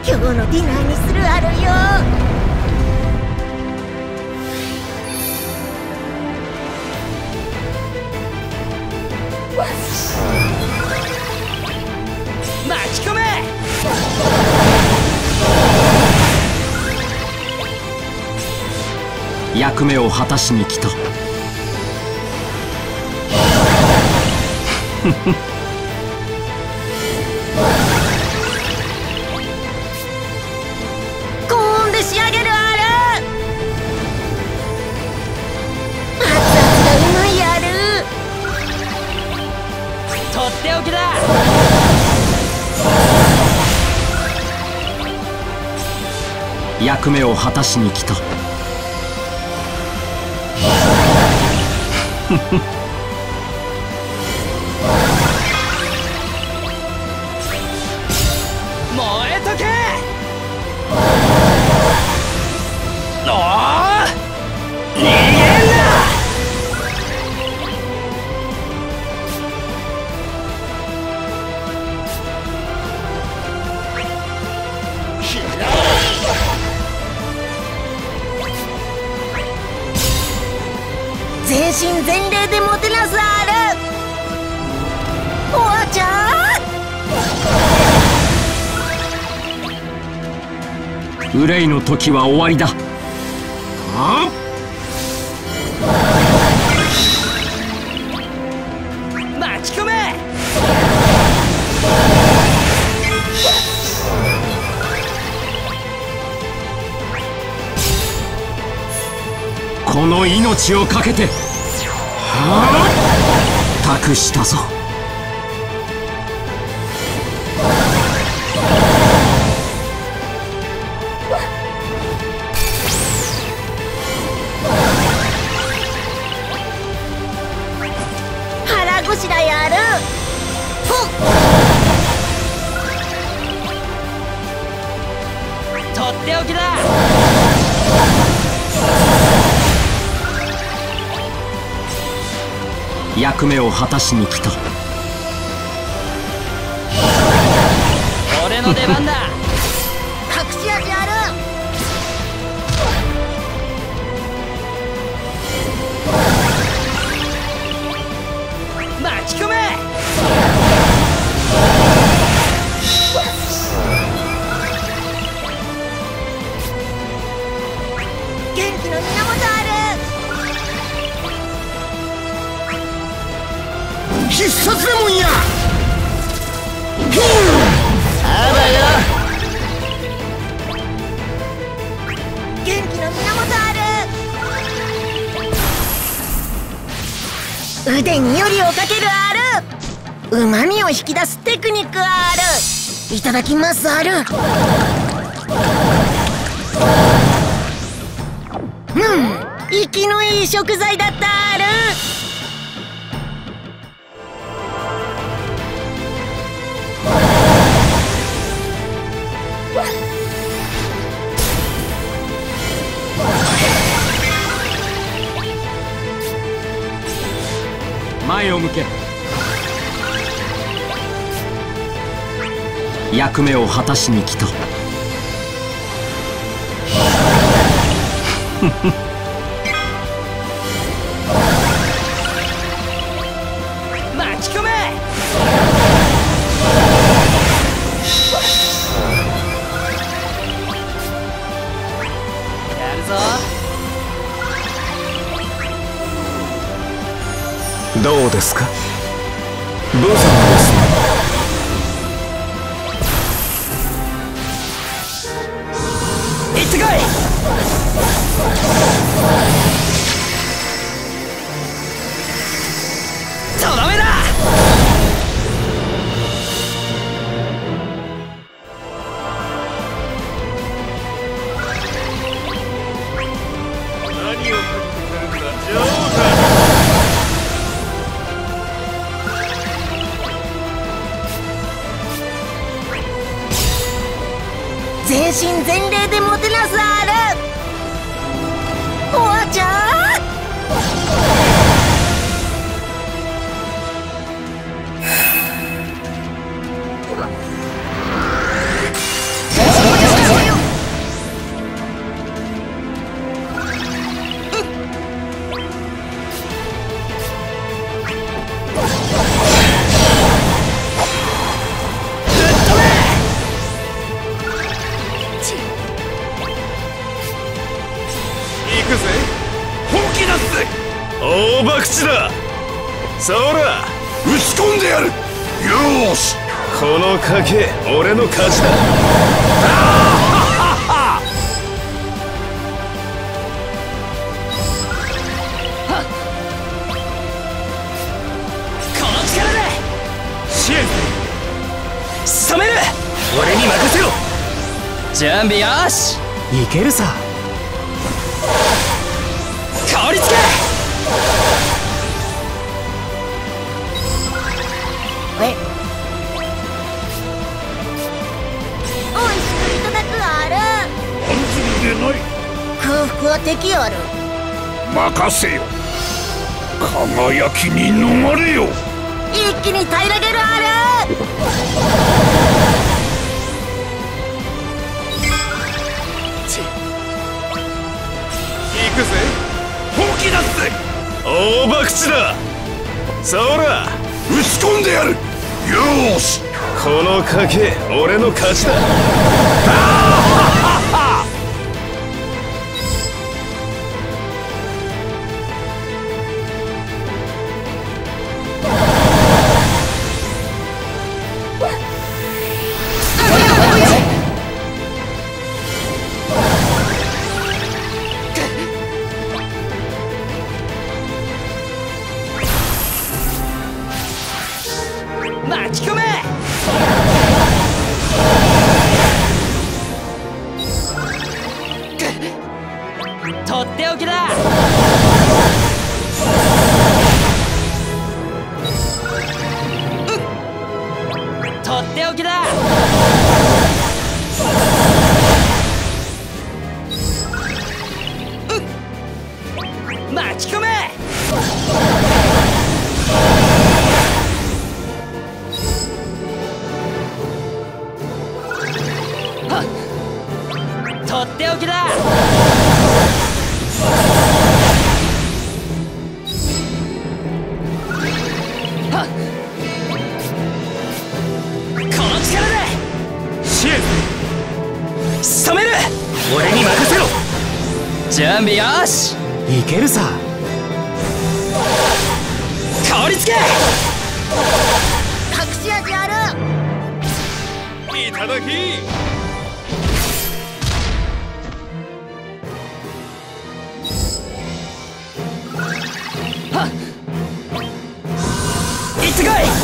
今日のディナーにするあるよ。 巻き込め。 役目を果たしに来た。 高温で仕上げるある。熱々がうまいある。 とっておきだ。 役目を果たしに来た。 燃えとけ。おお、逃げんな。 全身全霊でもてなすある。おわちゃん、 憂いの時は終わりだ。 巻き込め。 この命をかけて託したぞ。 腹ごしらえある。ほっ、 とっておきだ。 役目を果たしに来た。 俺の出番だ。 隠し味ある。 巻き込め。 元気の源ある。 必殺レモンや。 あばよ。 元気の源ある。腕によりをかけるある。うまみを引き出すテクニックある。いただきますある。生きのいい食材だったある。 前を向け。役目を果たしに来た。 巻き込め。やるぞ。 どうですか、無様ですね。 行ってこい。とどめだ。 何をかけてくるんだ、女王だ。 全身全霊でもてなすある。おわちゃん、 おそら打ち込んでやる。よーし、 この賭け俺の勝ちだ。 この力でシエン仕留める。 俺に任せろ。 準備よし。 いけるさ。 香りつけ。 え、おいしくいただくある。 半ずりでない。 空腹は敵ある。 任せよ。輝きに逃れよ。 一気に平らげるある。 行くぜ。 本気出すぜ。 大博打だ。そら打ち込んでやる。よーし、 この賭け俺の勝ちだ。 巻き込め。とっておきだ。とっておきだ。巻き込め。とっておきだ。この力でシエン仕留める。 俺に任せろ。 準備よし。 いけるさ。 香りつけ。 隠し味ある。 いただき。 行ってこい。